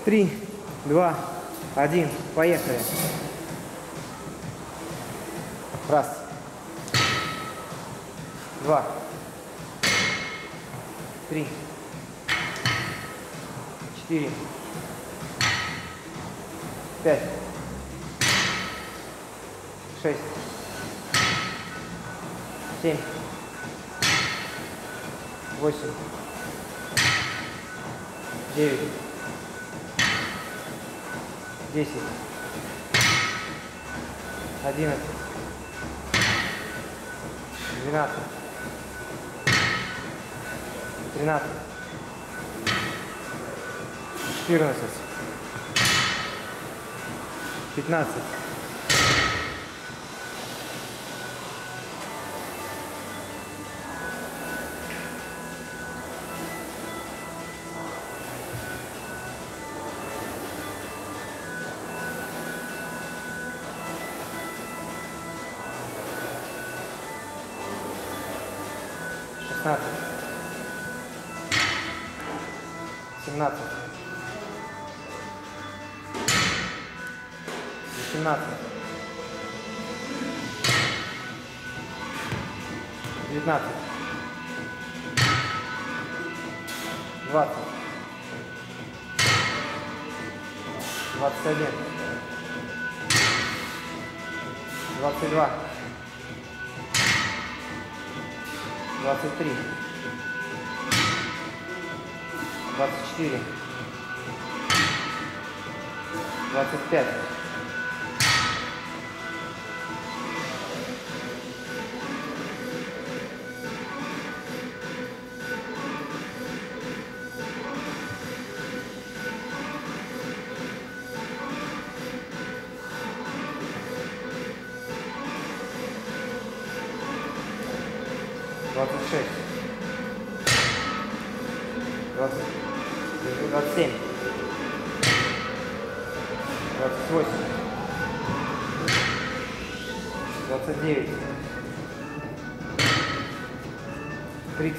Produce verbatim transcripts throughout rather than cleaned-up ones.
Три, два, один. Поехали. Раз. Два. Три. Четыре. Пять. Шесть. Семь. Восемь. Девять. Десять. Одиннадцать. Двенадцать. Тринадцать. Четырнадцать. Пятнадцать. Шестнадцать. Семнадцать. Восемнадцать. Девятнадцать. Двадцать. Двадцать один. Двадцать два. Двадцать три. Двадцать четыре. Двадцать пять. Двадцать шесть. Двадцать. Двадцать семь. Двадцать восемь. Двадцать девять. Тридцать.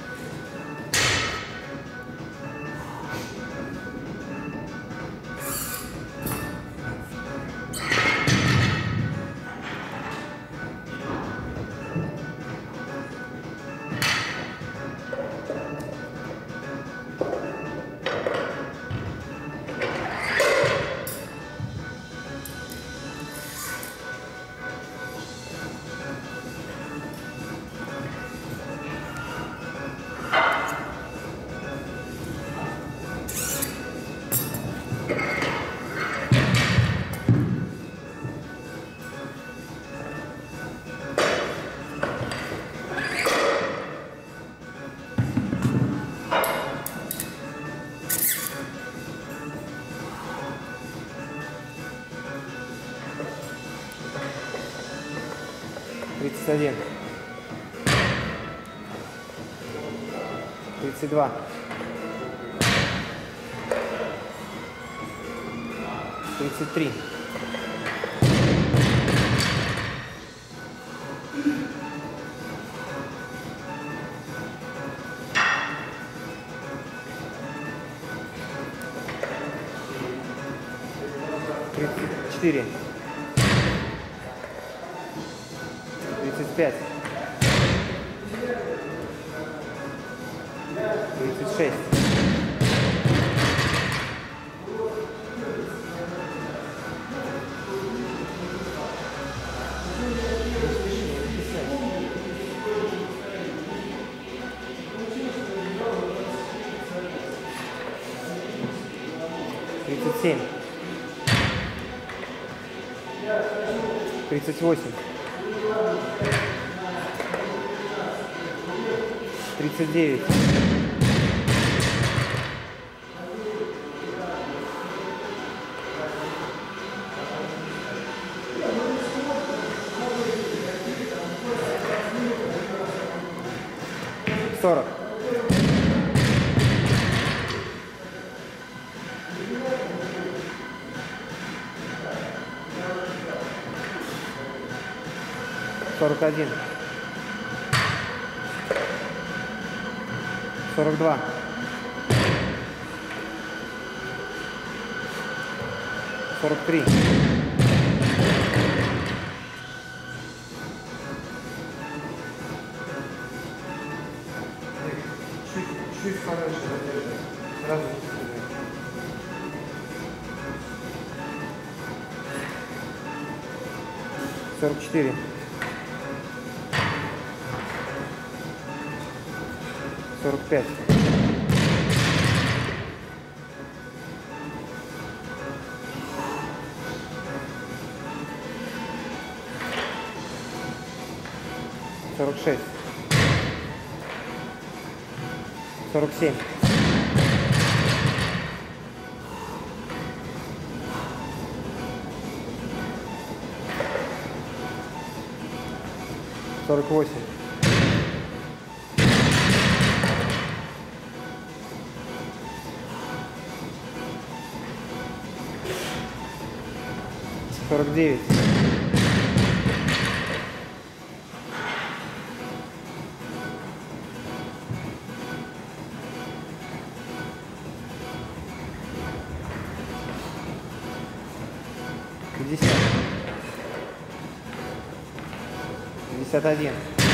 Тридцать один. Тридцать два. Тридцать три. Тридцать четыре. Тридцать пять. Тридцать шесть. Тридцать семь. Тридцать восемь. Тридцать девять. Сорок. Сорок один. Сорок два. сорок три. Чуть пораньше задерживай. Сразу не стреляй. сорок четыре. сорок пять. сорок шесть. сорок семь. сорок восемь. сорок девять. пятьдесят. пятьдесят один.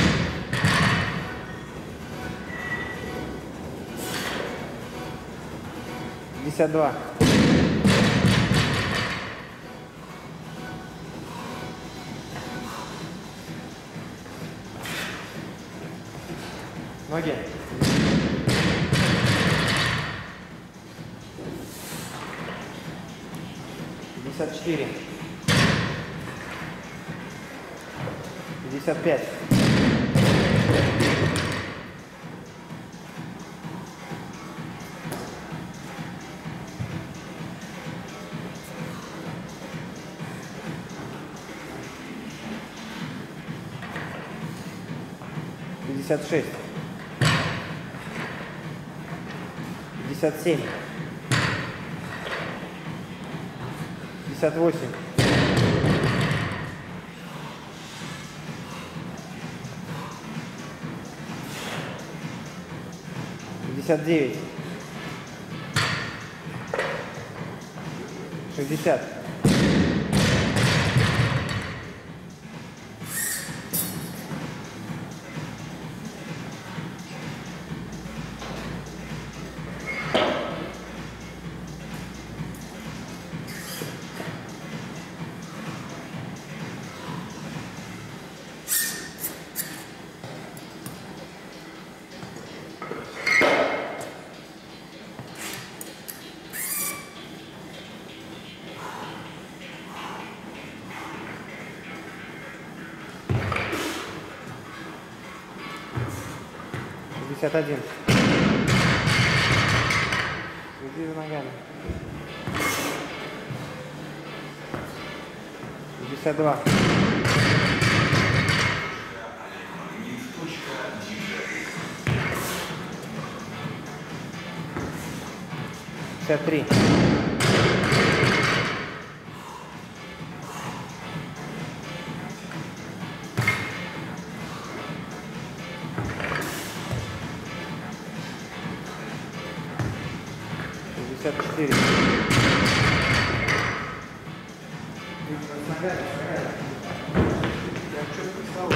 пятьдесят два. Ноги. пятьдесят четыре. пятьдесят пять. пятьдесят шесть. пятьдесят семь. пятьдесят восемь. пятьдесят девять. шестьдесят. пятьдесят один. Иди за ногами. пятьдесят два. пятьдесят три. пятьдесят четыре. Я что-то стал.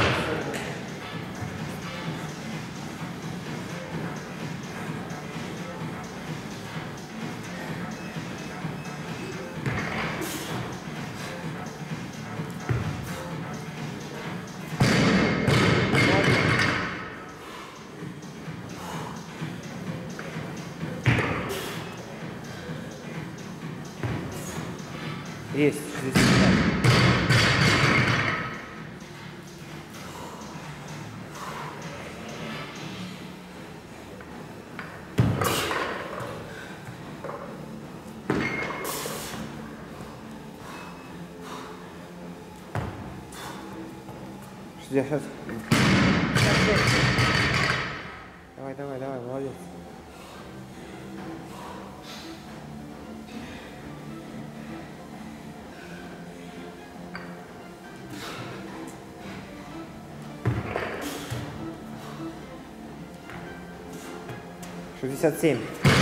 Есть. Я сейчас. Давай, давай, давай, молодец. шестьдесят семь.